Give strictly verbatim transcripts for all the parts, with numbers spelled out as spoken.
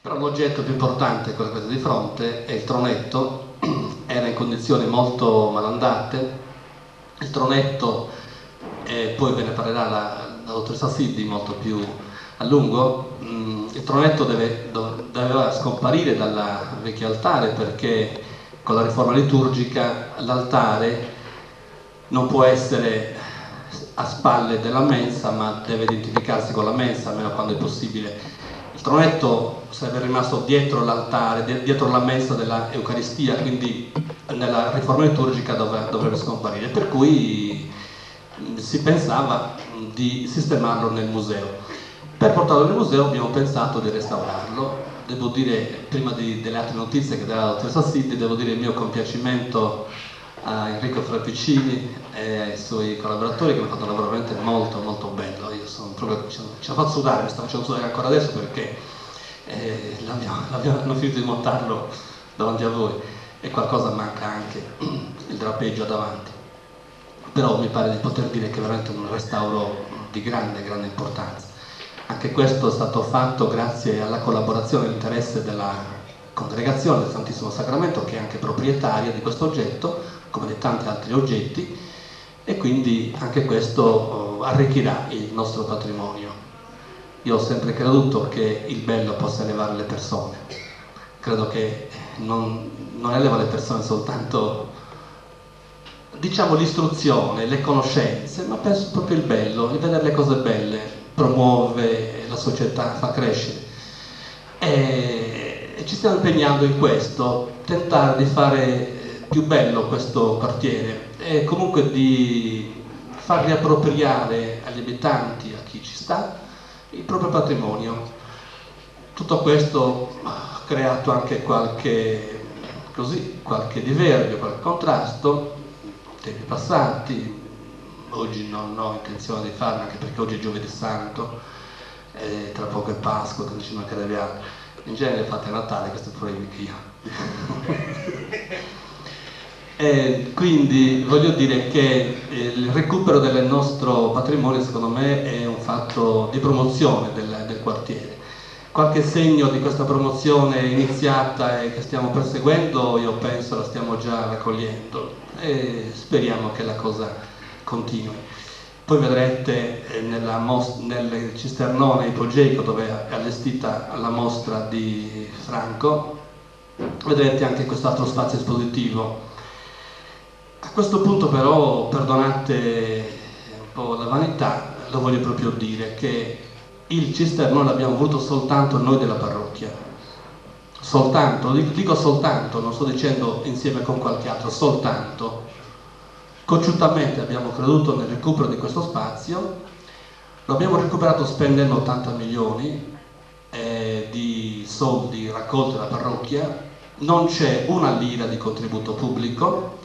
Però l'oggetto più importante, quello che avete di fronte, è il tronetto. Era in condizioni molto malandate. Il tronetto, eh, poi ve ne parlerà la, la dottoressa Siddi molto più a lungo. Mm, il tronetto deve, do, doveva scomparire dal vecchio altare, perché con la riforma liturgica l'altare non può essere a spalle della mensa, ma deve identificarsi con la mensa, almeno quando è possibile. Il tronetto sarebbe rimasto dietro l'altare, dietro la mensa della Eucaristia, quindi nella riforma liturgica dovrebbe scomparire, per cui si pensava di sistemarlo nel museo. Per portarlo nel museo abbiamo pensato di restaurarlo. Devo dire, prima di, delle altre notizie che darà la dottoressa Siddi, devo dire il mio compiacimento a Enrico Frappicini e ai suoi collaboratori, che hanno fatto un lavoro veramente molto molto bello. Io sono proprio, ci ha fatto sudare, mi sta facendo sudare ancora adesso, perché eh, l'abbiamo, l'abbiamo finito di montarlo davanti a voi, e qualcosa manca anche, il drapeggio davanti, però mi pare di poter dire che è veramente un restauro di grande grande importanza. Anche questo è stato fatto grazie alla collaborazione e all'interesse della Congregazione del Santissimo Sacramento, che è anche proprietaria di questo oggetto, come di tanti altri oggetti, e quindi anche questo arricchirà il nostro patrimonio. Io ho sempre creduto che il bello possa elevare le persone. Credo che non, non eleva le persone soltanto, diciamo, l'istruzione, le conoscenze, ma penso proprio il bello, il vedere le cose belle promuove la società, fa crescere. E, e ci stiamo impegnando in questo, tentare di fare più bello questo quartiere e comunque di far riappropriare agli abitanti, a chi ci sta, il proprio patrimonio. Tutto questo ha creato anche qualche, così, qualche diverbio, qualche contrasto, tempi passati. Oggi non ho intenzione di farlo, anche perché oggi è giovedì santo, e tra poco è Pasqua, quindi ci mancherebbe altro. In genere fate Natale, questo è pure io. E quindi voglio dire che il recupero del nostro patrimonio, secondo me, è un fatto di promozione del, del quartiere. Qualche segno di questa promozione iniziata e che stiamo perseguendo, io penso la stiamo già raccogliendo, e speriamo che la cosa continui. Poi vedrete nella nel cisternone ipogeico, dove è allestita la mostra di Franco, vedrete anche quest'altro spazio espositivo. A questo punto però, perdonate un po' la vanità, lo voglio proprio dire, che il cisternone l'abbiamo voluto soltanto noi della parrocchia. Soltanto, dico soltanto, non sto dicendo insieme con qualche altro, soltanto. Cocciutamente abbiamo creduto nel recupero di questo spazio, lo abbiamo recuperato spendendo ottanta milioni eh, di soldi raccolti dalla parrocchia, non c'è una lira di contributo pubblico,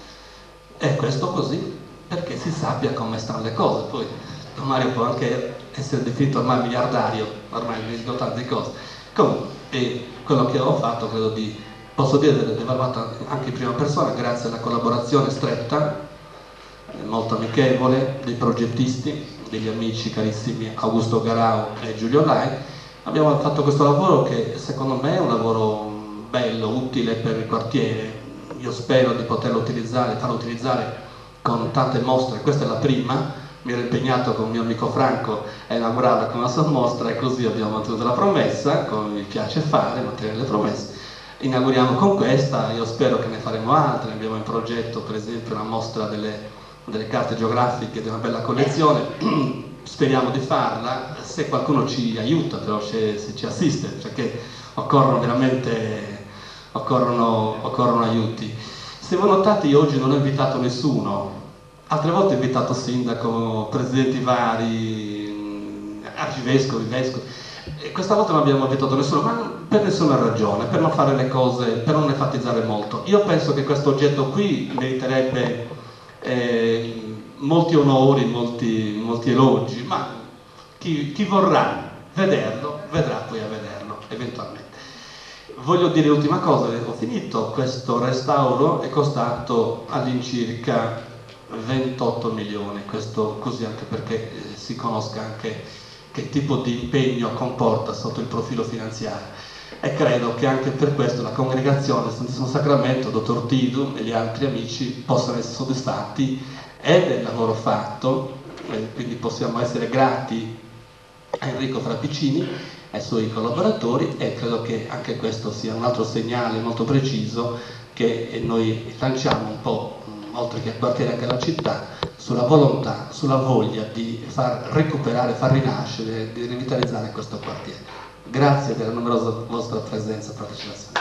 e questo così perché si sappia come stanno le cose. Poi Mario può anche essere definito ormai miliardario, ormai ha visto tante cose. Comunque, e quello che ho fatto credo di, posso dire di aver fatto anche in prima persona, grazie alla collaborazione stretta, molto amichevole, dei progettisti, degli amici carissimi Augusto Garau e Giulio Lai. Abbiamo fatto questo lavoro che secondo me è un lavoro bello, utile per il quartiere. Io spero di poterlo utilizzare, farlo utilizzare con tante mostre. Questa è la prima, mi ero impegnato con il mio amico Franco a inaugurarla con una sua mostra, e così abbiamo mantenuto la promessa, come mi piace fare, mantenere le promesse. Inauguriamo con questa, io spero che ne faremo altre. Abbiamo in progetto per esempio una mostra delle delle carte geografiche di una bella collezione, speriamo di farla, se qualcuno ci aiuta, però se ci assiste, perché occorrono veramente occorrono, occorrono aiuti. Se voi notate, io oggi non ho invitato nessuno, altre volte ho invitato sindaco, presidenti vari, arcivescovi, vescovi, e questa volta non abbiamo invitato nessuno, ma per nessuna ragione, per non fare le cose, per non enfatizzare molto. Io penso che questo oggetto qui meriterebbe Eh, molti onori, molti, molti elogi, ma chi, chi vorrà vederlo vedrà poi a vederlo eventualmente. Voglio dire l'ultima cosa, ho finito. Questo restauro è costato all'incirca ventotto milioni, questo così anche perché si conosca anche che tipo di impegno comporta sotto il profilo finanziario. e credo che anche per questo la congregazione del Santissimo Sacramento, dottor Tidu e gli altri amici possano essere soddisfatti e del lavoro fatto, e quindi possiamo essere grati a Enrico Frappicini e ai suoi collaboratori, e credo che anche questo sia un altro segnale molto preciso che noi lanciamo un po', oltre che al quartiere anche alla città, sulla volontà, sulla voglia di far recuperare, far rinascere, di rivitalizzare questo quartiere. Grazie della numerosa vostra presenza e partecipazione.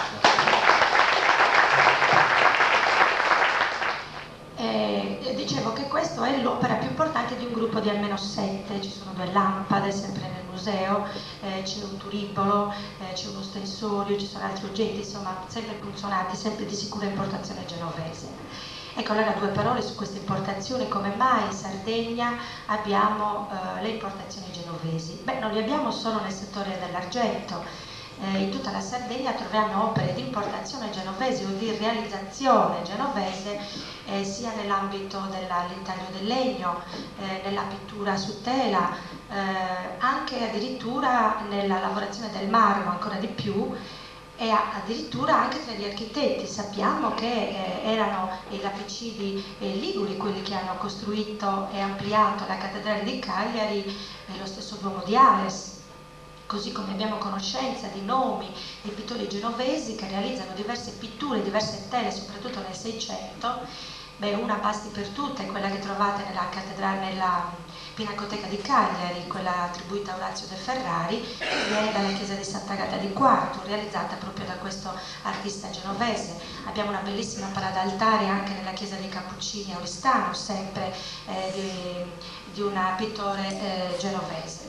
Eh, dicevo che questa è l'opera più importante di un gruppo di almeno sette, ci sono due lampade sempre nel museo, eh, c'è un turibolo, eh, c'è uno stensorio, ci sono altri oggetti, insomma sempre funzionanti, sempre di sicura importazione genovese. Ecco, allora due parole su queste importazioni: come mai in Sardegna abbiamo eh, le importazioni genovesi? Beh, non le abbiamo solo nel settore dell'argento, eh, in tutta la Sardegna troviamo opere di importazione genovese o di realizzazione genovese, eh, sia nell'ambito dell'intaglio del legno, eh, nella pittura su tela, eh, anche addirittura nella lavorazione del marmo, ancora di più, e addirittura anche tra gli architetti. Sappiamo che eh, erano i lapicidi eh, liguri quelli che hanno costruito e ampliato la cattedrale di Cagliari e lo stesso Duomo di Ales, così come abbiamo conoscenza di nomi di pittori genovesi che realizzano diverse pitture, diverse tele, soprattutto nel Seicento. Beh, una basti per tutte, quella che trovate nella cattedrale, nella Pinacoteca di Cagliari, quella attribuita a Orazio De Ferrari, che viene dalla chiesa di Sant'Agata di Quarto, realizzata proprio da questo artista genovese. Abbiamo una bellissima parata altare anche nella chiesa dei Cappuccini a Oristano, sempre eh, di, di un pittore eh, genovese.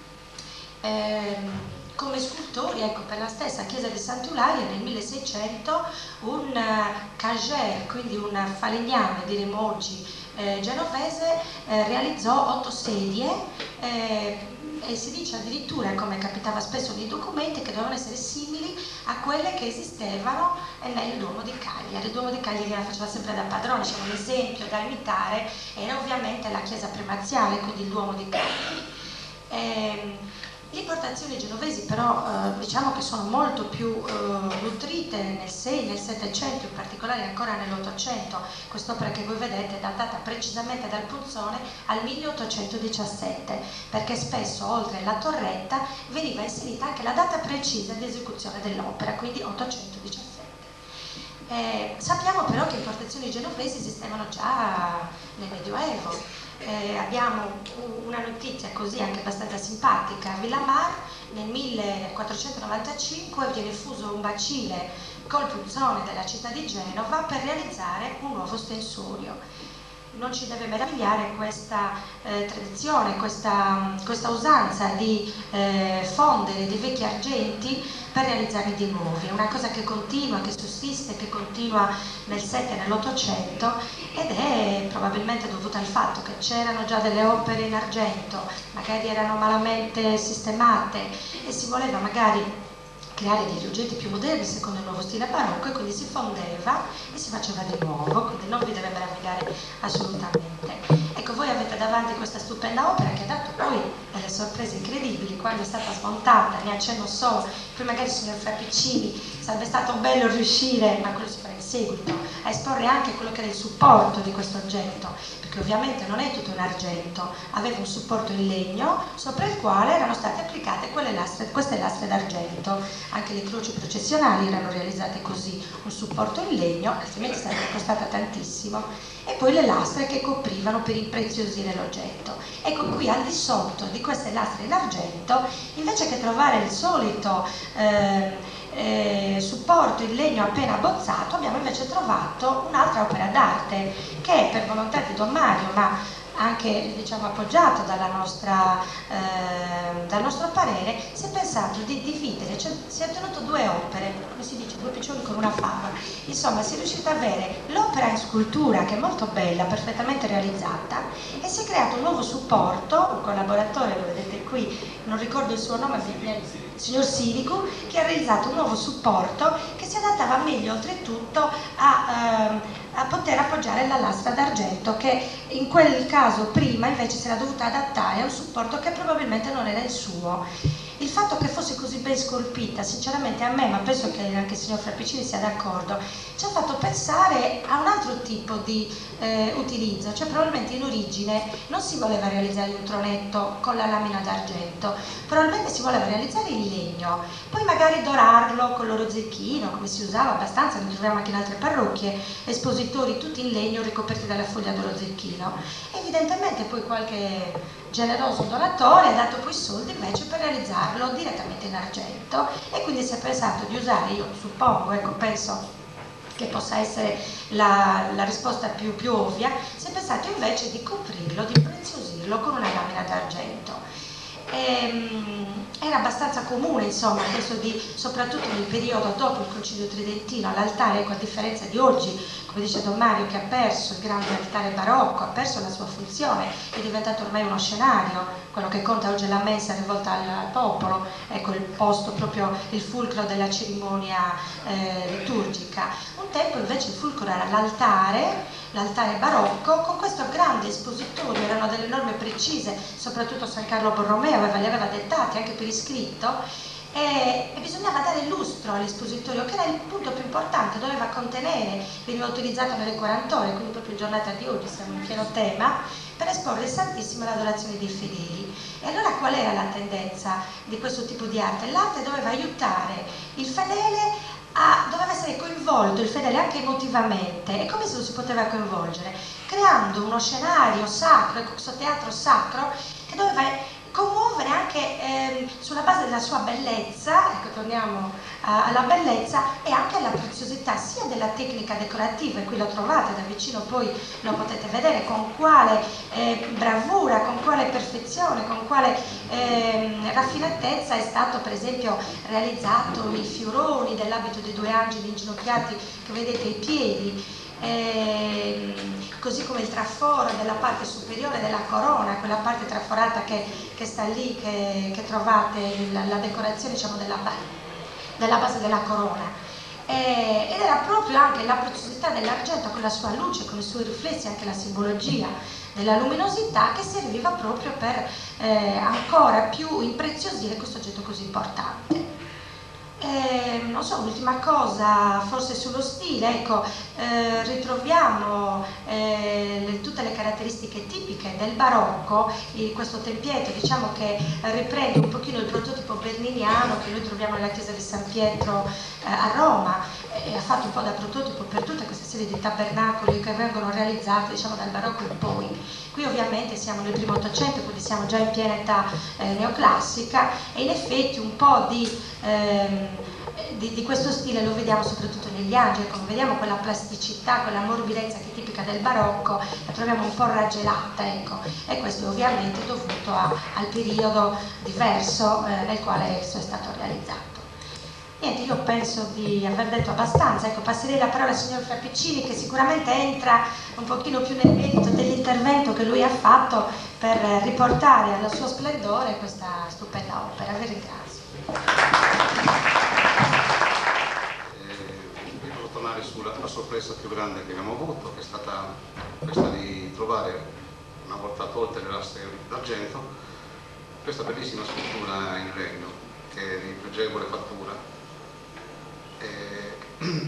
Ehm, come scultori, ecco, per la stessa chiesa di Sant'Eulalia nel milleseicento un uh, cager, quindi un falegname, diremo oggi, eh, genovese, eh, realizzò otto sedie, eh, e si dice addirittura, come capitava spesso nei documenti, che dovevano essere simili a quelle che esistevano nel Duomo di Cagliari. Il Duomo di Cagliari la faceva sempre da padrone, diciamo, un esempio da imitare era ovviamente la chiesa primaziale, quindi il Duomo di Cagliari. Eh, Le importazioni genovesi però eh, diciamo che sono molto più eh, nutrite nel sei, nel settecento, in particolare ancora nell'ottocento. Quest'opera che voi vedete è datata precisamente dal punzone al milleottocentodiciassette, perché spesso oltre alla torretta veniva inserita anche la data precisa di esecuzione dell'opera, quindi ottocentodiciassette. Eh, sappiamo però che importazioni genovesi esistevano già nel Medioevo. Eh, abbiamo una notizia così anche abbastanza simpatica: a Villamar nel millequattrocentonovantacinque viene fuso un bacile col punzone della città di Genova per realizzare un nuovo stensorio. Non ci deve meravigliare questa eh, tradizione, questa, questa usanza di eh, fondere dei vecchi argenti per realizzarne di nuovi. È una cosa che continua, che sussiste, che continua nel sette e nell'ottocento, ed è probabilmente dovuta al fatto che c'erano già delle opere in argento, magari erano malamente sistemate e si voleva magari creare degli oggetti più moderni secondo il nuovo stile barocco, e quindi si fondeva e si faceva di nuovo, quindi non vi deve meravigliare assolutamente. Ecco, voi avete davanti questa stupenda opera che ha dato poi delle sorprese incredibili quando è stata smontata. Ne accenno solo, poi magari il signor Frappicini, sarebbe stato bello riuscire, ma quello si farà in seguito, a esporre anche quello che era il supporto di questo oggetto, perché ovviamente non è tutto in argento, aveva un supporto in legno sopra il quale erano state applicate quelle lastre, queste lastre d'argento. Anche le croci processionali erano realizzate così, un supporto in legno, altrimenti sarebbe costata tantissimo, e poi le lastre che coprivano per impreziosire l'oggetto. Ecco, qui al di sotto di queste lastre in argento, invece che trovare il solito eh, eh, supporto in legno appena abbozzato, abbiamo invece trovato un'altra opera d'arte che, per volontà di Don Mario, ma anche diciamo appoggiato dalla nostra, eh, dal nostro parere, si è pensato di dividere, cioè si è ottenuto due opere, come si dice, due piccioni con una fava. Insomma, si è riuscito ad avere l'opera in scultura, che è molto bella, perfettamente realizzata, e si è creato un nuovo supporto. Un collaboratore, lo vedete qui, non ricordo il suo nome, il signor Siricu, che ha realizzato un nuovo supporto che si adattava meglio oltretutto a, ehm, a poter appoggiare la lastra d'argento, che in quel caso prima invece si era dovuta adattare a un supporto che probabilmente non era il suo. il fatto che fosse così ben scolpita, sinceramente a me, ma penso che anche il signor Frappicini sia d'accordo, ci ha fatto pensare a un altro tipo di eh, utilizzo, cioè probabilmente in origine non si voleva realizzare un tronetto con la lamina d'argento, probabilmente si voleva realizzare in legno, poi magari dorarlo con l'oro zecchino, come si usava abbastanza, ne troviamo anche in altre parrocchie, espositori tutti in legno ricoperti dalla foglia d'oro zecchino. Evidentemente poi qualche generoso donatore ha dato poi soldi invece per realizzarlo direttamente in argento, e quindi si è pensato di usare, io suppongo, ecco, penso che possa essere la, la risposta più, più ovvia, si è pensato invece di coprirlo, di impreziosirlo con una lamina d'argento. Ehm, era abbastanza comune, insomma, questo di, soprattutto nel periodo dopo il Concilio Tridentino, l'altare, ecco, a differenza di oggi, come dice Don Mario, che ha perso il grande altare barocco, ha perso la sua funzione, è diventato ormai uno scenario, quello che conta oggi è la mensa rivolta al, al popolo, ecco, il posto proprio, il fulcro della cerimonia eh, liturgica. Un tempo invece il fulcro era l'altare, l'altare barocco, con questo grande espositorio, erano delle norme precise, soprattutto San Carlo Borromeo aveva, le aveva dettate anche per iscritto, e, e bisognava dare lustro all'espositorio, che era il punto più importante, doveva contenere, veniva utilizzato nelle quaranta ore, quindi proprio in giornata di oggi siamo in pieno tema, per esporre il Santissimo all'adorazione dei fedeli. E allora qual era la tendenza di questo tipo di arte? L'arte doveva aiutare il fedele, a, doveva essere coinvolto il fedele anche emotivamente. E come se lo si poteva coinvolgere? Creando uno scenario sacro, questo teatro sacro, che doveva commuovere anche eh, sulla base della sua bellezza, ecco, torniamo a, alla bellezza, e anche alla preziosità sia della tecnica decorativa, e qui lo trovate da vicino, poi lo potete vedere con quale eh, bravura, con quale perfezione, con quale eh, raffinatezza è stato per esempio realizzato i fioroni dell'abito dei due angeli inginocchiati che vedete ai piedi. Eh, così come il traforo della parte superiore della corona, quella parte traforata che, che sta lì, che, che trovate la, la decorazione, diciamo, della, della base della corona. Eh, ed era proprio anche la preziosità dell'argento con la sua luce, con i suoi riflessi, anche la simbologia della luminosità, che serviva proprio per eh, ancora più impreziosire questo oggetto così importante. Eh, non so, l'ultima cosa forse sullo stile, ecco, eh, ritroviamo eh, le, tutte le caratteristiche tipiche del barocco, eh, questo tempietto, diciamo, che riprende un pochino il prototipo berniniano che noi troviamo nella chiesa di San Pietro eh, a Roma, e ha fatto un po' da prototipo per tutte queste serie di tabernacoli che vengono realizzati, diciamo, dal barocco in poi. Qui ovviamente siamo nel primo Ottocento, quindi siamo già in piena età eh, neoclassica, e in effetti un po' di, ehm, di, di questo stile lo vediamo soprattutto negli angeli, come vediamo quella plasticità, quella morbidezza che è tipica del barocco, la troviamo un po' raggelata, ecco, e questo è ovviamente dovuto a, al periodo diverso eh, nel quale esso è stato realizzato. Niente, io penso di aver detto abbastanza, ecco, passerei la parola al signor Frappicini, che sicuramente entra un pochino più nel merito dell'intervento che lui ha fatto per riportare allo suo splendore questa stupenda opera. Vi ringrazio. Eh, volevo tornare sulla la sorpresa più grande che abbiamo avuto, che è stata questa di trovare, una volta tolte le lastre d'argento, questa bellissima scultura in legno, che è di pregevole fattura. E,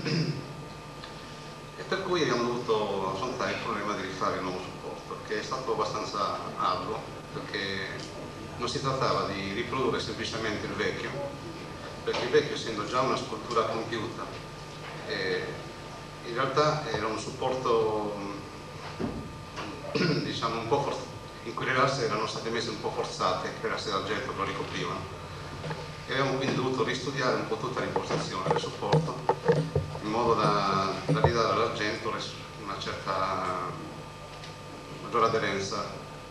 e per cui abbiamo dovuto affrontare il problema di rifare il nuovo supporto, che è stato abbastanza arduo, perché non si trattava di riprodurre semplicemente il vecchio, perché il vecchio, essendo già una scultura compiuta, eh, in realtà era un supporto, diciamo, un po' forzato, in cui le lastre erano state messe un po' forzate, le lastre d'argento lo ricoprivano. E abbiamo quindi dovuto ristudiare un po' tutta l'impostazione del supporto, in modo da, da ridare all'argento una certa maggiore aderenza.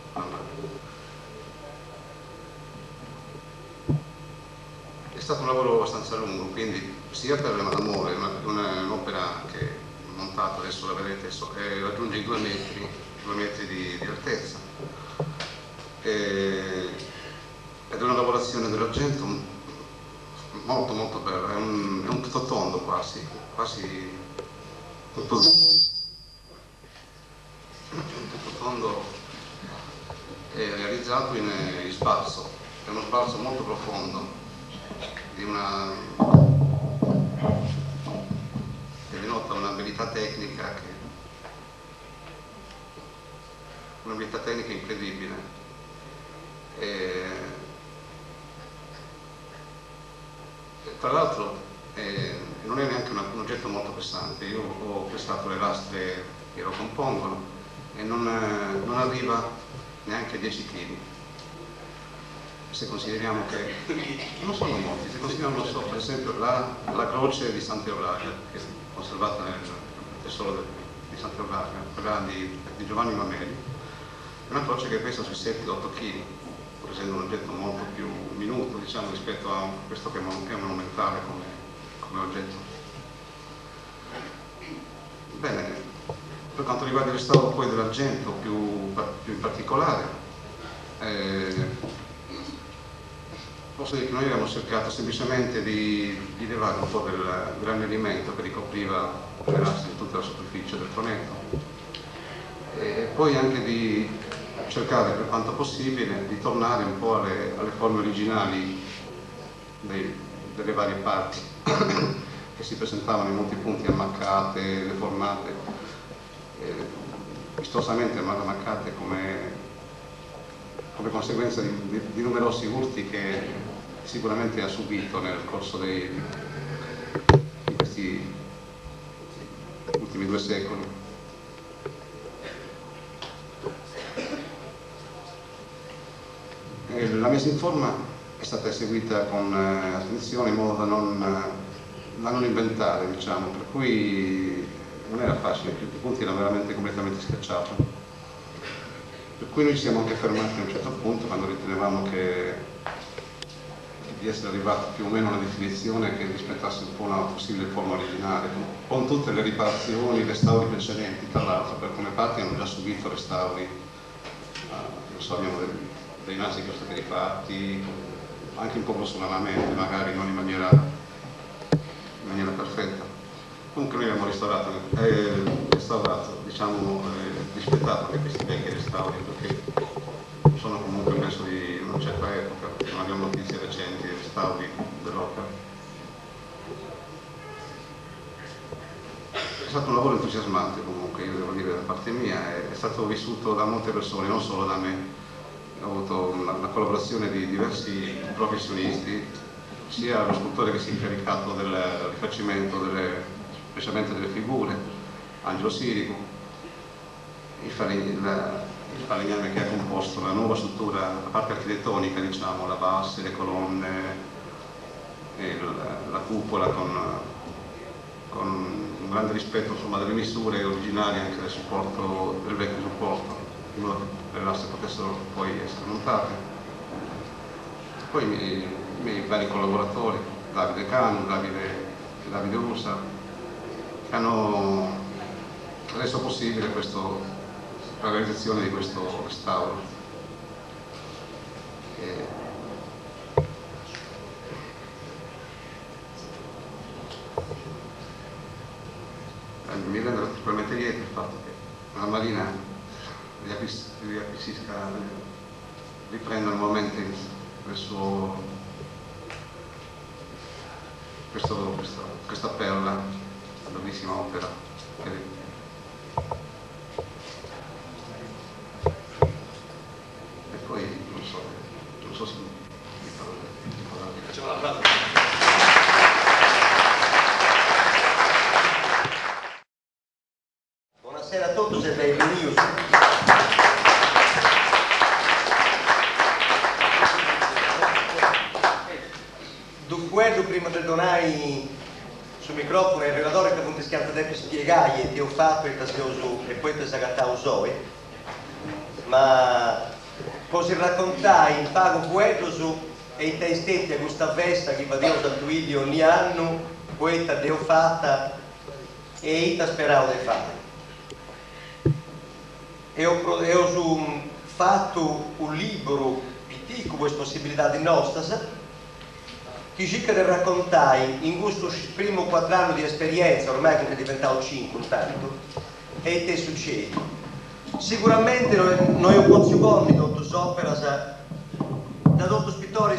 È stato un lavoro abbastanza lungo, quindi sia per l'amore, un'opera che è montata, adesso la vedete, eh, raggiunge i due metri, due metri di, di altezza, e, ed è una lavorazione dell'argento molto molto bella, è un, è un tutto tondo quasi, quasi tutto, un tutto tondo, è realizzato in, in sbalzo, è uno sbalzo molto profondo di una che denota un'abilità tecnica che un'abilità tecnica incredibile. E, e tra l'altro eh, non è neanche una, un oggetto molto pesante. Io ho prestato le lastre che lo compongono e non, eh, non arriva neanche a dieci chili. Se consideriamo che non sono molti, se consideriamo, non so, per esempio la, la croce di Sant'Eulalia, che è conservata nel tesoro di Sant'Eulalia, quella di, di Giovanni Mameli, è una croce che pesa sui sette otto chili, pur essendo un oggetto molto più minuto, diciamo, rispetto a questo che è monumentale come, come oggetto. Bene, per quanto riguarda il restauro poi dell'argento più, più in particolare, eh, posso dire che noi abbiamo cercato semplicemente di, di levare un po' del granellimento che ricopriva le lastre di tutta la superficie del tronetto e poi anche di cercare per quanto possibile di tornare un po' alle, alle forme originali dei, delle varie parti che si presentavano in molti punti ammaccate, deformate, eh, vistosamente ammaccate come, come conseguenza di, di, di numerosi urti che sicuramente ha subito nel corso dei, di questi ultimi due secoli. E la messa in forma è stata eseguita con eh, attenzione in modo da non, eh, da non inventare, diciamo, per cui non era facile, i punti erano veramente completamente schiacciati. Per cui noi ci siamo anche fermati a un certo punto quando ritenevamo che di essere arrivati più o meno a una definizione che rispettasse un po' una possibile forma originale, con tutte le riparazioni, i restauri precedenti, tra l'altro per alcune parti hanno già subito restauri, eh, non so, abbiamo dei, dei nasi che sono stati rifatti, anche un po' grossolanamente, magari non in maniera, in maniera perfetta. Comunque noi abbiamo restaurato, eh, restaurato diciamo, eh, rispettato anche questi vecchi restauri, perché sono comunque penso di una certa epoca, non abbiamo notizie recenti dei restauri dell'opera. È stato un lavoro entusiasmante comunque, io devo dire da parte mia, è stato vissuto da molte persone, non solo da me. Ho avuto una, la collaborazione di diversi professionisti, sia lo scultore che si è incaricato del rifacimento delle, specialmente delle figure, Angelo Sirico, il falegname il falegname che ha composto la nuova struttura, la parte architettonica, diciamo, la base, le colonne, e la, la cupola con, con un grande rispetto, insomma, delle misure originarie anche del supporto, del vecchio supporto, in modo che le lastre potessero poi essere montate. Poi i miei, i miei vari collaboratori, Davide Canu, Davide, Davide Ursa, che hanno reso possibile questo, la realizzazione di questo restauro. E mi rende particolarmente lieto il fatto che la Marina riacquisisca, riprenda nuovamente il suo, questo, questa, questa perla, questa bellissima opera. E poi non so, non so se mi parlo. Facciamo l'applauso. Buonasera a tutti e benvenuti. Dunque, prima di donare sul microfono il relatore che avete schiantato per spiegare che ho fatto e che poi ti ho usato, ma così raccontai in pago quello su e i testi a questa festa che va Dio dal video ogni anno, questa devo fatta e io speravo di fare. E ho, e ho fatto un libro piccolo, questa possibilità di nostra, che cerca di raccontare in questo primo quattro anni di esperienza, ormai che è diventato cinque intanto, e che succede. Sicuramente noi, noi un po' secondi, dottor Sopera, da dottor Spittore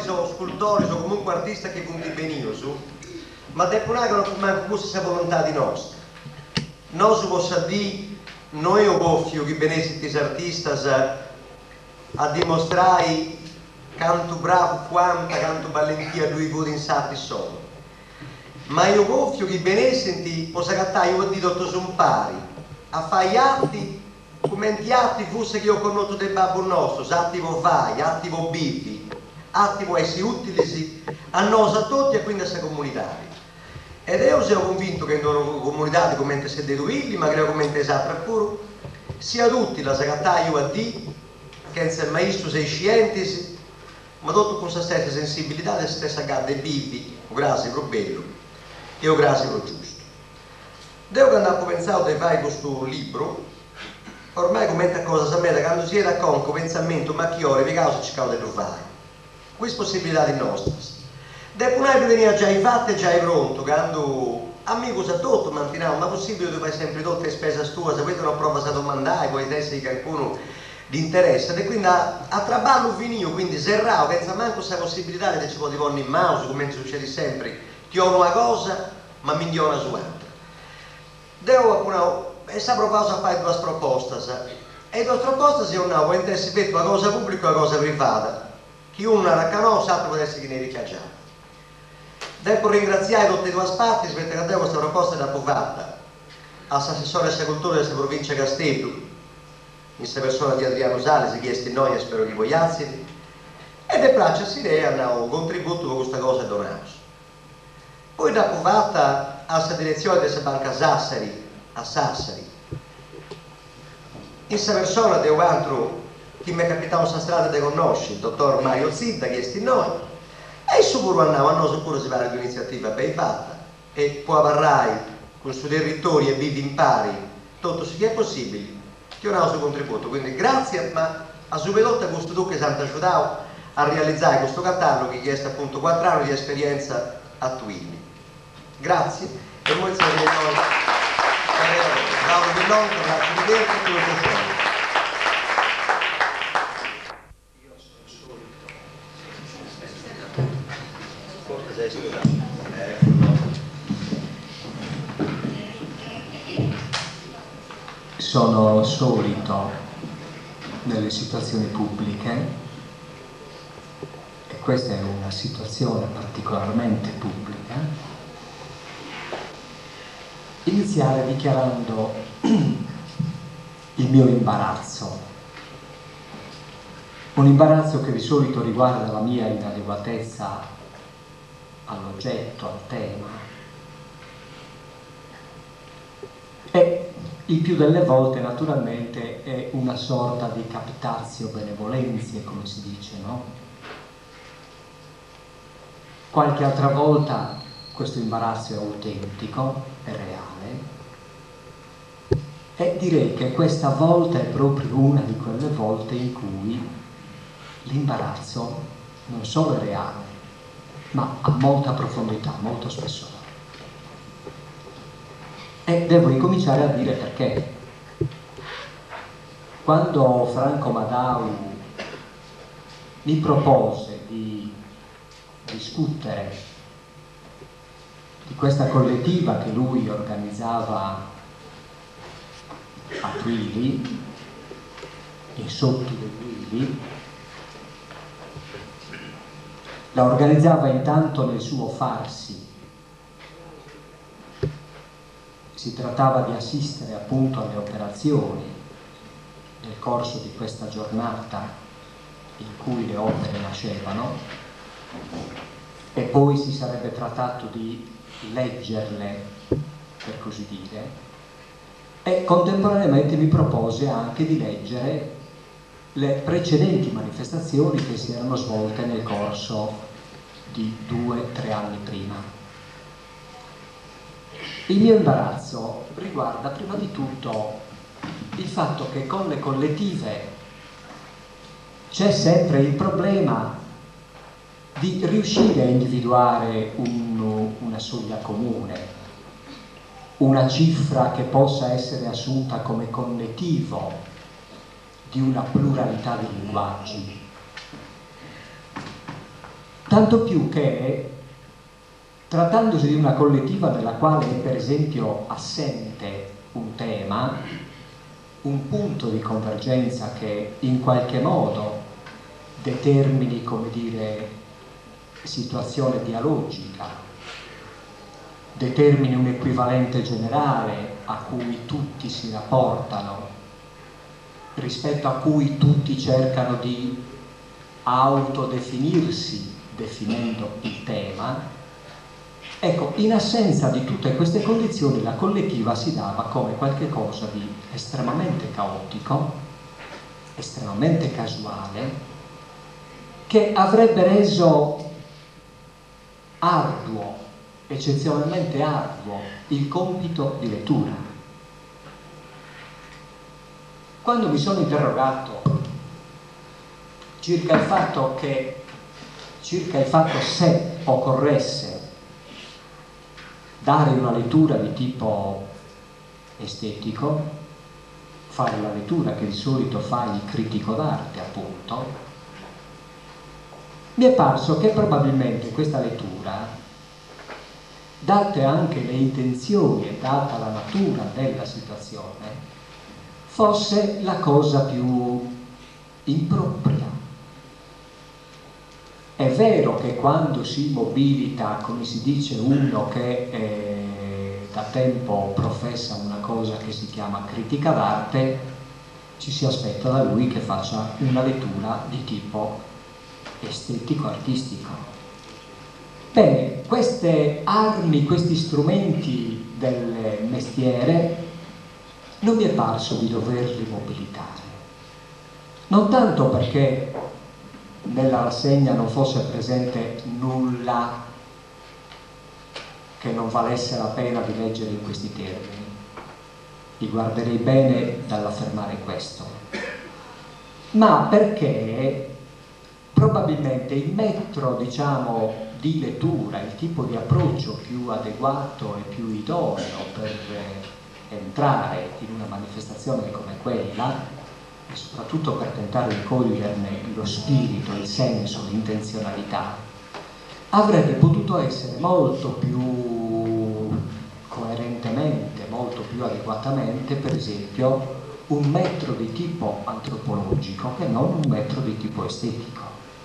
o scultori o comunque artisti che punti benino su, ma depunagano manco questa volontà di nostra. Noi posso dire, noi ho boffio che benessere questi artisti a dimostrare quanto bravo, quanta, quanto valentia lui vuole in sati sono. Ma io boffio che benessere possa cattare, io ho detto sono pari, a fare gli atti, come gli atti fosse che io conosco del babbo nostro, attivo fai, attivo bivi, attivo essere utili a noi a tutti e quindi a questa comunità. Ed io sono convinto che in loro comunità, come si è detto illi, ma credo come esatto pure, sia tutti la sagattaio a di, che non è maestro sei scientisti, ma tutto con questa stessa sensibilità e stessa gadda bivi, o grassi pro bello, e o grassi pro giusto. Devo che andavo pensato di fare questo libro, ormai commenta cosa sapete, quando si era con un pensamento, ma che ora vi causa ci causa di fare. Queste possibilità di nostre. Dopo noi veniva già i fatti e già i pronto, quando amico sa tutto, mantinavo, ma possibile che tu fai sempre tutte le spese tue, se questa è una prova sa domandare, poi essere che qualcuno di interesse, e quindi a, a traballo finito, quindi serravo, senza manco questa possibilità che ci può dire in mouse, come succede sempre, ti ho una cosa, ma mi dia una su altra. Devo, una, e sa proposta a fare due proposte, e due proposte si hanno una interesse per una cosa pubblica e una cosa privata, chi una raccanò, l'altro può essere che ne ricacciato. Devo ringraziare tutte e due parti perché questa proposta è stata fatta all'assessore alla cultura della provincia di Castello, in questa persona di Adriano Sales, chiesto in noi e spero che voi alzino, ed è piace l'idea, hanno un contributo per questa cosa donato. Poi dopo fatta alla direzione della banca Sassari, a Sassari, in questa persona di un altro che mi è capitato questa strada di conoscere, il dottor Mario Zidda, chiesto in noi, e su pure andavo, a noi pure si pare di un'iniziativa ben fatta e può avvarrai con i suoi territori e vivi in pari tutto ciò che è possibile che ho dato il suo contributo, quindi grazie, ma a subito questo tu che si è aiutato a realizzare questo catalogo che chiede appunto quattro anni di esperienza a Twilly. Grazie e noi siamo di noi Paolo Villonco, grazie di dentro e tutto fuori. Sono solito nelle situazioni pubbliche, e questa è una situazione particolarmente pubblica, iniziare dichiarando il mio imbarazzo, un imbarazzo che di solito riguarda la mia inadeguatezza all'oggetto, al tema, e il più delle volte naturalmente è una sorta di captatio benevolenzie, come si dice, no? Qualche altra volta questo imbarazzo è autentico, è reale, e direi che questa volta è proprio una di quelle volte in cui l'imbarazzo non solo è reale, ma ha molta profondità, molto spessore. E devo ricominciare a dire perché. Quando Franco Madau mi propose di discutere di questa collettiva che lui organizzava a Twilly, in Sotti del Twilly, la organizzava intanto nel suo farsi. Si trattava di assistere appunto alle operazioni nel corso di questa giornata in cui le opere nascevano, e poi si sarebbe trattato di leggerle, per così dire, e contemporaneamente mi propose anche di leggere le precedenti manifestazioni che si erano svolte nel corso di due o tre anni prima. Il mio imbarazzo riguarda prima di tutto il fatto che con le collettive c'è sempre il problema di riuscire a individuare un, una soglia comune, una cifra che possa essere assunta come connettivo di una pluralità di linguaggi. Tanto più che, trattandosi di una collettiva nella quale è per esempio assente un tema, un punto di convergenza che in qualche modo determini, come dire, situazione dialogica, determini un equivalente generale a cui tutti si rapportano, rispetto a cui tutti cercano di autodefinirsi definendo il tema. Ecco, in assenza di tutte queste condizioni la collettiva si dava come qualche cosa di estremamente caotico, estremamente casuale, che avrebbe reso arduo, eccezionalmente arduo, il compito di lettura. Quando mi sono interrogato circa il fatto che, circa il fatto se occorresse dare una lettura di tipo estetico, fare la lettura che di solito fa il critico d'arte, appunto, mi è parso che probabilmente questa lettura, date anche le intenzioni e data la natura della situazione, fosse la cosa più impropria. È vero che quando si mobilita, come si dice, uno che eh, da tempo professa una cosa che si chiama critica d'arte, ci si aspetta da lui che faccia una lettura di tipo estetico-artistico. Bene, queste armi, questi strumenti del mestiere non mi è parso di doverli mobilitare. Non tanto perché nella rassegna non fosse presente nulla che non valesse la pena di leggere in questi termini. Vi guarderei bene dall'affermare questo. Ma perché probabilmente il metro, diciamo, di lettura, il tipo di approccio più adeguato e più idoneo per entrare in una manifestazione come quella, e soprattutto per tentare di coglierne lo spirito, il senso, l'intenzionalità, avrebbe potuto essere molto più coerentemente, molto più adeguatamente, per esempio, un metro di tipo antropologico che non un metro di tipo estetico.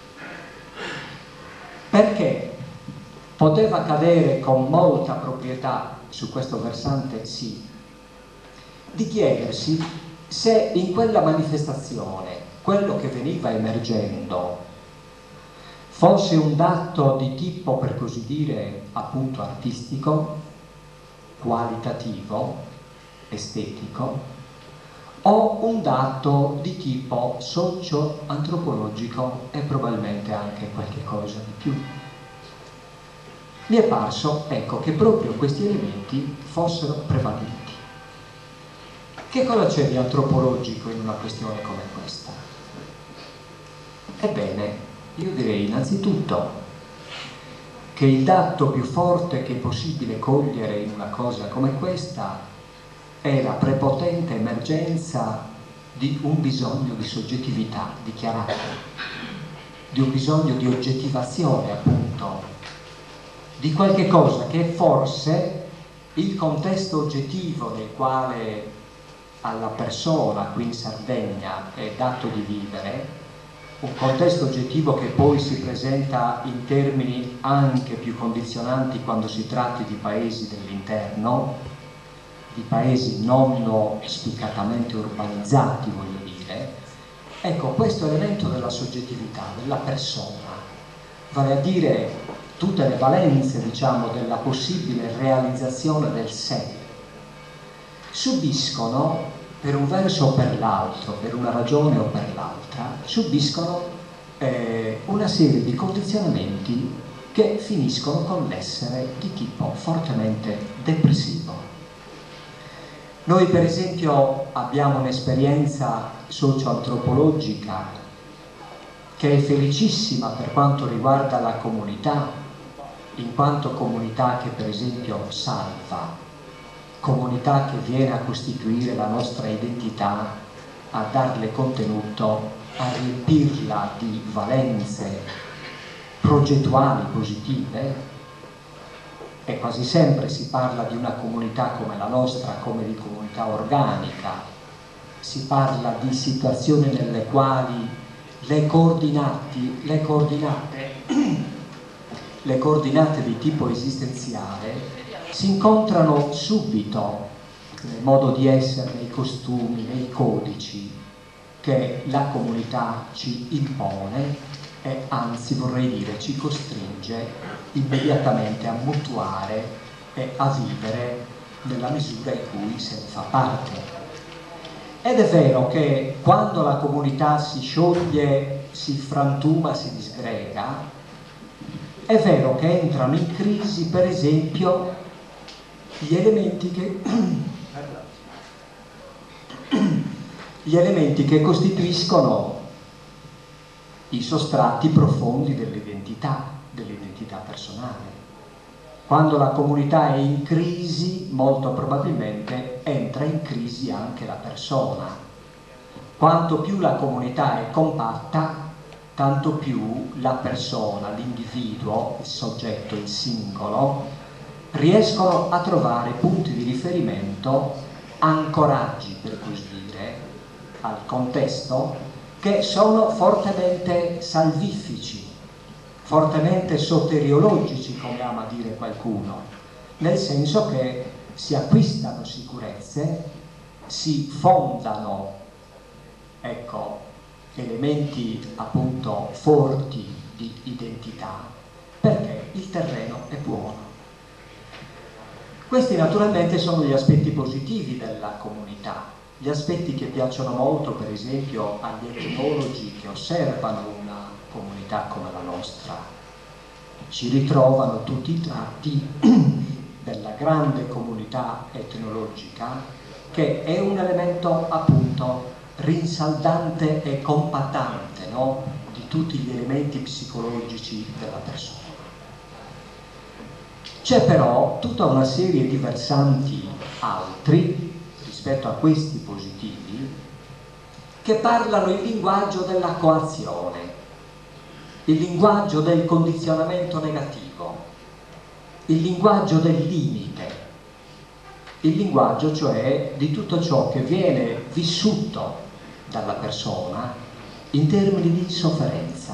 Perché poteva cadere con molta proprietà su questo versante, sì, di chiedersi se in quella manifestazione quello che veniva emergendo fosse un dato di tipo, per così dire, appunto artistico, qualitativo, estetico, o un dato di tipo socio-antropologico e probabilmente anche qualche cosa di più. Mi è parso, ecco, che proprio questi elementi fossero prevalenti. Che cosa c'è di antropologico in una questione come questa? Ebbene, io direi innanzitutto che il dato più forte che è possibile cogliere in una cosa come questa è la prepotente emergenza di un bisogno di soggettività dichiarato, di un bisogno di oggettivazione, appunto, di qualche cosa che forse il contesto oggettivo nel quale alla persona qui in Sardegna è dato di vivere, un contesto oggettivo che poi si presenta in termini anche più condizionanti quando si tratti di paesi dell'interno, di paesi non spiccatamente urbanizzati, voglio dire. Ecco, questo elemento della soggettività, della persona, vale a dire tutte le valenze, diciamo, della possibile realizzazione del sé, subiscono, per un verso o per l'altro, per una ragione o per l'altra, subiscono eh, una serie di condizionamenti che finiscono con l'essere di tipo fortemente depressivo. Noi per esempio abbiamo un'esperienza socio-antropologica che è felicissima per quanto riguarda la comunità, in quanto comunità che per esempio salva, comunità che viene a costituire la nostra identità, a darle contenuto, a riempirla di valenze progettuali positive, e quasi sempre si parla di una comunità come la nostra come di comunità organica, si parla di situazioni nelle quali le coordinate, le coordinate, le coordinate di tipo esistenziale si incontrano subito nel modo di essere, nei costumi, nei codici che la comunità ci impone e anzi vorrei dire ci costringe immediatamente a mutuare e a vivere nella misura in cui se ne fa parte. Ed è vero che quando la comunità si scioglie, si frantuma, si disgrega, è vero che entrano in crisi per esempio gli elementi che gli elementi che costituiscono i sostratti profondi dell'identità, dell'identità personale. Quando la comunità è in crisi, molto probabilmente entra in crisi anche la persona. Quanto più la comunità è compatta, tanto più la persona, l'individuo, il soggetto, il singolo, riescono a trovare punti di riferimento, ancoraggi per così dire, al contesto, che sono fortemente salvifici, fortemente soteriologici, come ama dire qualcuno, nel senso che si acquistano sicurezze, si fondano, ecco, elementi appunto forti di identità, perché il terreno è buono. Questi naturalmente sono gli aspetti positivi della comunità. Gli aspetti che piacciono molto, per esempio, agli etnologi che osservano una comunità come la nostra. Ci ritrovano tutti i tratti della grande comunità etnologica, che è un elemento appunto rinsaldante e compattante, no? Di tutti gli elementi psicologici della persona. C'è però tutta una serie di versanti altri rispetto a questi positivi, che parlano il linguaggio della coazione, il linguaggio del condizionamento negativo, il linguaggio del limite, il linguaggio cioè di tutto ciò che viene vissuto dalla persona in termini di sofferenza.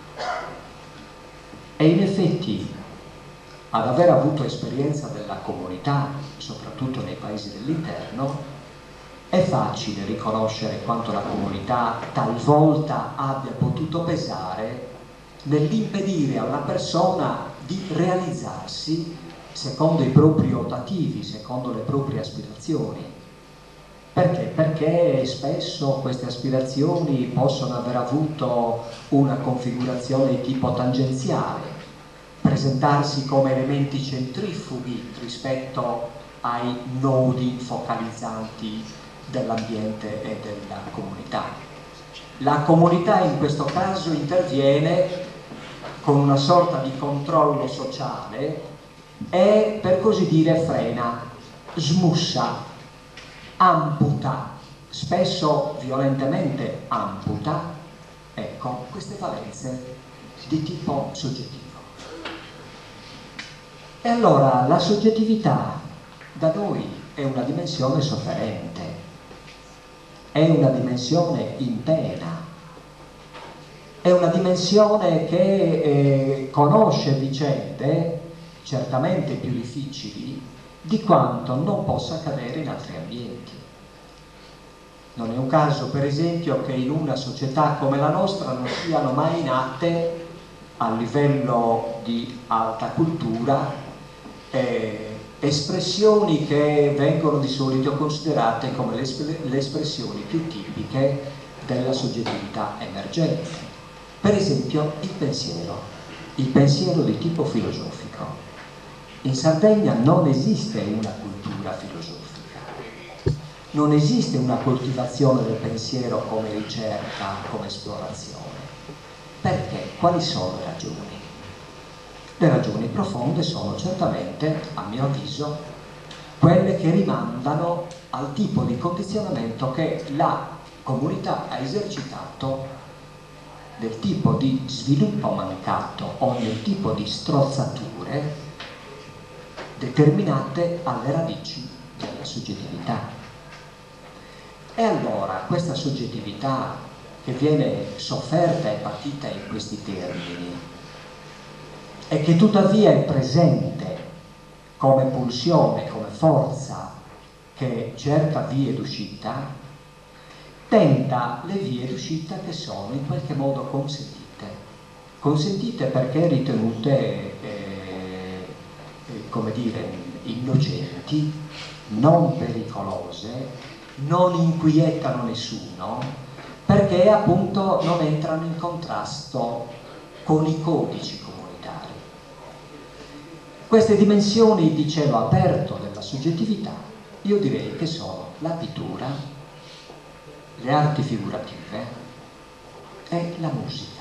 E in effetti, ad aver avuto esperienza della comunità, soprattutto nei paesi dell'interno, è facile riconoscere quanto la comunità talvolta abbia potuto pesare nell'impedire alla persona di realizzarsi secondo i propri ottativi, secondo le proprie aspirazioni. Perché? Perché spesso queste aspirazioni possono aver avuto una configurazione di tipo tangenziale, presentarsi come elementi centrifughi rispetto ai nodi focalizzanti dell'ambiente e della comunità. La comunità in questo caso interviene con una sorta di controllo sociale e, per così dire, frena, smussa, amputa, spesso violentemente amputa, ecco, queste valenze di tipo soggettivo. E allora la soggettività da noi è una dimensione sofferente, è una dimensione in pena, è una dimensione che eh, conosce vicende certamente più difficili di quanto non possa accadere in altri ambienti. Non è un caso, per esempio, che in una società come la nostra non siano mai nate a livello di alta cultura eh, espressioni che vengono di solito considerate come le, le espressioni più tipiche della soggettività emergente. Per esempio il pensiero, il pensiero di tipo filosofico. In Sardegna non esiste una cultura filosofica, non esiste una coltivazione del pensiero come ricerca, come esplorazione. Perché? Quali sono le ragioni? Le ragioni profonde sono certamente, a mio avviso, quelle che rimandano al tipo di condizionamento che la comunità ha esercitato del tipo di sviluppo mancato o del tipo di strozzature determinate alle radici della soggettività. E allora questa soggettività che viene sofferta e patita in questi termini e che tuttavia è presente come pulsione, come forza che cerca vie d'uscita, tenta le vie d'uscita che sono in qualche modo consentite. Consentite perché ritenute, eh, come dire, innocenti, non pericolose, non inquietano nessuno, perché appunto non entrano in contrasto con i codici comunitari. Queste dimensioni di cielo aperto della soggettività, io direi che sono la pittura, le arti figurative e la musica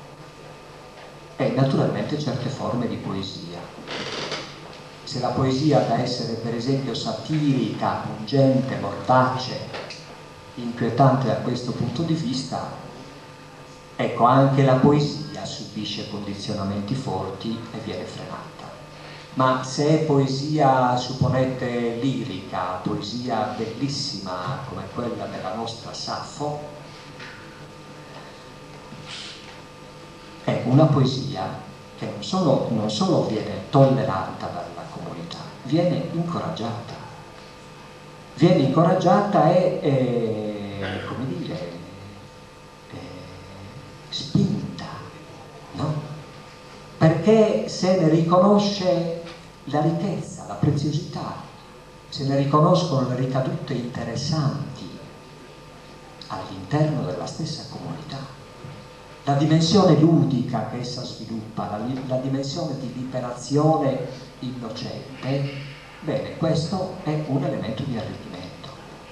e naturalmente certe forme di poesia. Se la poesia da essere per esempio satirica, pungente, mordace, inquietante da questo punto di vista, ecco, anche la poesia subisce condizionamenti forti e viene frenata. Ma se è poesia, supponete, lirica, poesia bellissima come quella della nostra Saffo, è una poesia che non solo, non solo viene tollerata dalla comunità, viene incoraggiata. Viene incoraggiata e, e come dire, e, spinta, no? Perché se ne riconosce la ricchezza, la preziosità, se ne riconoscono le ricadute interessanti all'interno della stessa comunità. La dimensione ludica che essa sviluppa, la, la dimensione di liberazione innocente, bene, questo è un elemento di arricchimento.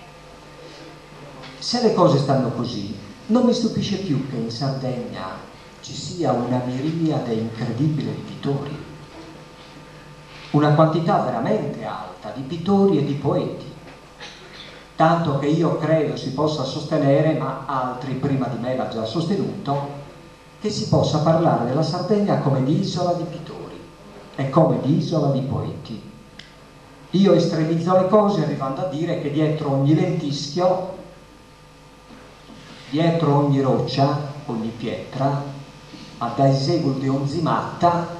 Se le cose stanno così, non mi stupisce più che in Sardegna ci sia una miriade incredibile di pittori, una quantità veramente alta di pittori e di poeti, tanto che io credo si possa sostenere, ma altri prima di me l'ha già sostenuto, che si possa parlare della Sardegna come di isola di pittori e come di isola di poeti. Io estremizzo le cose arrivando a dire che dietro ogni lentischio, dietro ogni roccia, ogni pietra, ad esegul di onzimatta,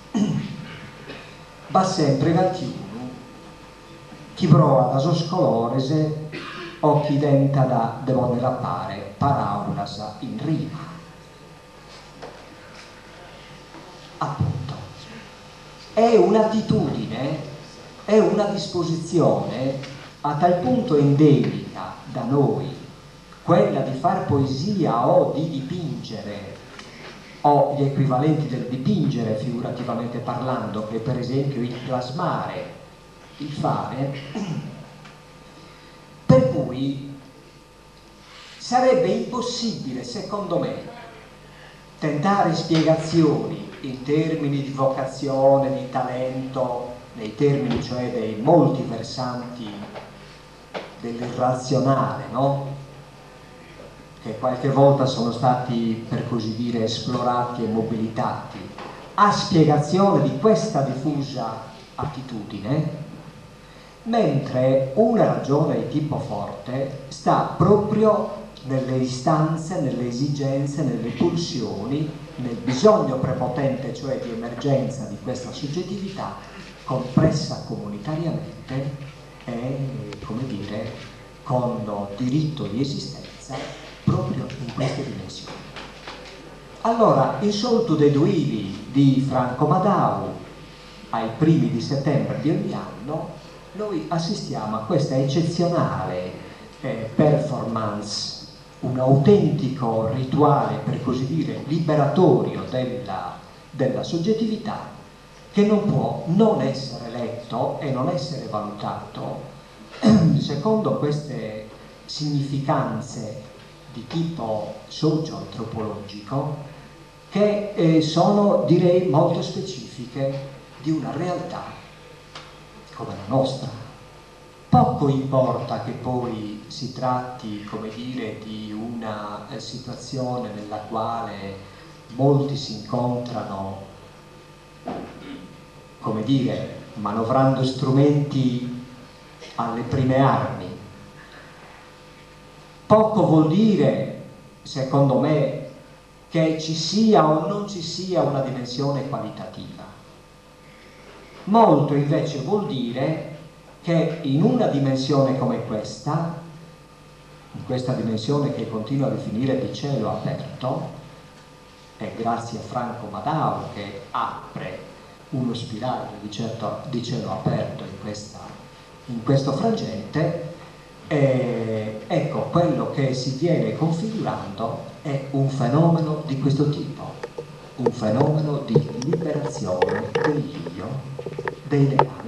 va sempre galtiuno, chi prova da soscolorese o chi denta da devone rappare paraurasa in rima. Appunto, è un'attitudine, è una disposizione a tal punto endemica da noi, quella di far poesia o di dipingere, o gli equivalenti del dipingere figurativamente parlando, che per esempio il plasmare, il fare, per cui sarebbe impossibile, secondo me, tentare spiegazioni in termini di vocazione, di talento, nei termini cioè dei molti versanti dell'irrazionale, no? Che qualche volta sono stati, per così dire, esplorati e mobilitati, a spiegazione di questa diffusa attitudine, mentre una ragione di tipo forte sta proprio nelle istanze, nelle esigenze, nelle pulsioni, nel bisogno prepotente, cioè di emergenza di questa soggettività, compressa comunitariamente e, come dire, con diritto di esistenza proprio in queste dimensioni. Allora, il Soltu dei Duili di Franco Madau, ai primi di settembre di ogni anno, noi assistiamo a questa eccezionale eh, performance, un autentico rituale, per così dire, liberatorio della, della soggettività, che non può non essere letto e non essere valutato secondo queste significanze di tipo socio-antropologico che eh, sono, direi, molto specifiche di una realtà come la nostra, poco importa che poi si tratti, come dire, di una eh, situazione nella quale molti si incontrano, come dire, manovrando strumenti alle prime armi. Poco vuol dire, secondo me, che ci sia o non ci sia una dimensione qualitativa. Molto invece vuol dire che in una dimensione come questa, in questa dimensione che continuo a definire di cielo aperto, e grazie a Franco Madao che apre uno spiraglio di, certo, di cielo aperto in, questa, in questo frangente, eh, ecco, quello che si viene configurando è un fenomeno di questo tipo, un fenomeno di liberazione dell'io dei legami.